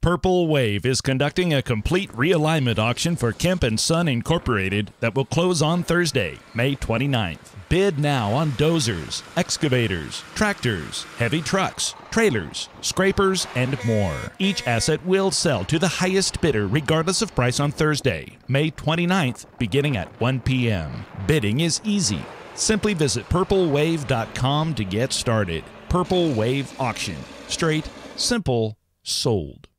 Purple Wave is conducting a complete realignment auction for Kemp and Son Inc. that will close on Thursday, May 29th. Bid now on dozers, excavators, tractors, heavy trucks, trailers, scrapers, and more. Each asset will sell to the highest bidder regardless of price on Thursday, May 29th, beginning at 1 p.m. Bidding is easy. Simply visit purplewave.com to get started. Purple Wave Auction. Straight, simple, sold.